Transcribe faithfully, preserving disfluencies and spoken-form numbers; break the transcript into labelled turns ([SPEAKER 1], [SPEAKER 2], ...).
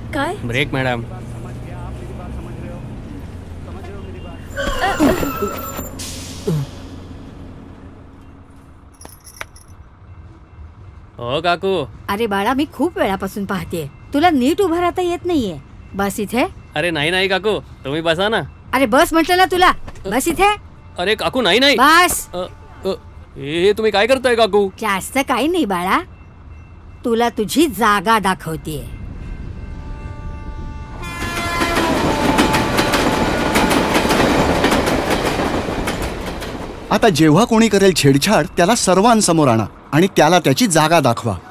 [SPEAKER 1] काय?
[SPEAKER 2] Break madam. हो काकू.
[SPEAKER 3] अरे बाळा, मी खूप वेळापासून पाहतेय, तुला नीट उभं राहता येत नाहीये. बस इथे.
[SPEAKER 2] अरे नाही नाही काकू, तुम्ही बसा ना.
[SPEAKER 3] अरे बस म्हटलं ना तुला, बस इथे.
[SPEAKER 2] अरे काकू नाही नाही
[SPEAKER 3] बस.
[SPEAKER 2] अ, अ, हे तुम्ही काय करताय काकू?
[SPEAKER 3] जास्त काही नाही बाळा, तुला तुझी जागा दाखवतेय.
[SPEAKER 4] आता जेव्हा कोणी करेल छेडछाड त्याला सर्वांसमोर आणा आणि त्याला त्याची जागा दाखवा.